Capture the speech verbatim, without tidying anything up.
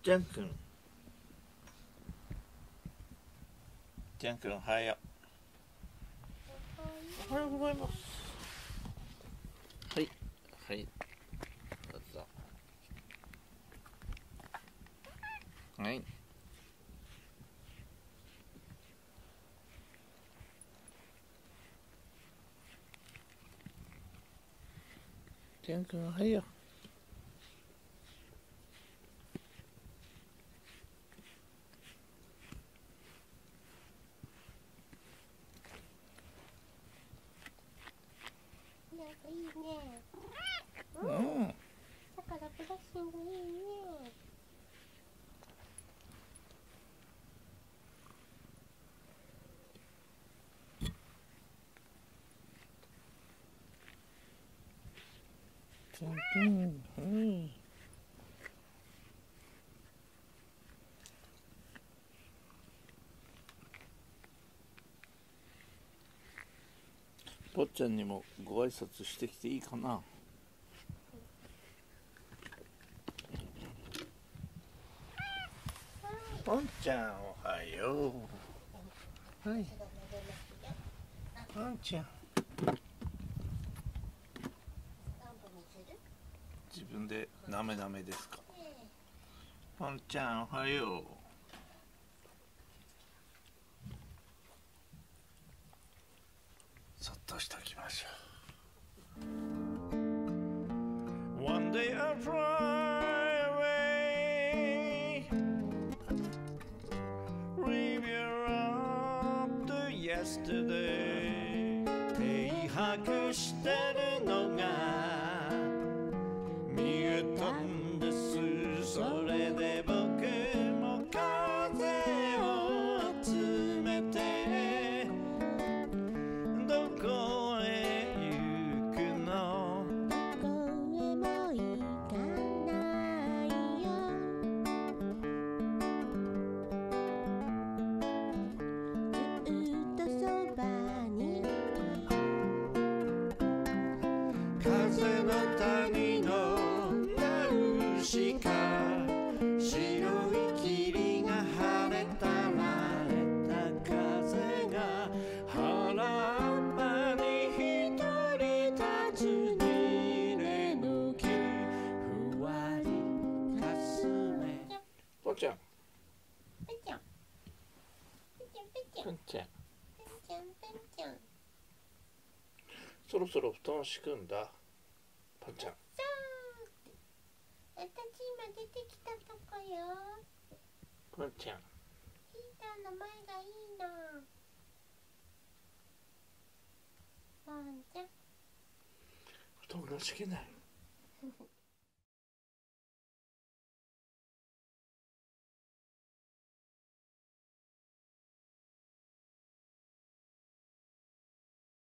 ジャン君、ジャン君おはよう。おはようございます。はいはいどうぞ。はい、ジャン君おはよう。 なんかいいね。 うん。 だからブラッシングいいね。 ジャン君、うん。ぽっちゃんにもご挨拶してきていいかな。ぽんちゃんおはよう。はい、ぽんちゃん自分でなめなめですか。ぽんちゃんおはよう。そっとしておきましょう。 One day I'll fly away, leave you up to yesterday. 停泊してるのが見えたんです。それで僕も風を集めてどこへ行くの。 どこへも行かないよ。ずっとそばに風の谷のナウシカ、白い霧が晴れたられた風が原っぱに一人立つ二例の木、ふわりかすめ。ぽんちゃんぺんちゃんぺんちゃんぺんちゃんぽんちゃん、 ぺんちゃんぺんちゃん。 そろそろ布団敷くんだ。ぽんちゃん、 そう、私今出てきたとこよ。 ぽんちゃん、 ヒーターの前がいいの。ぽんちゃん布団が敷けない。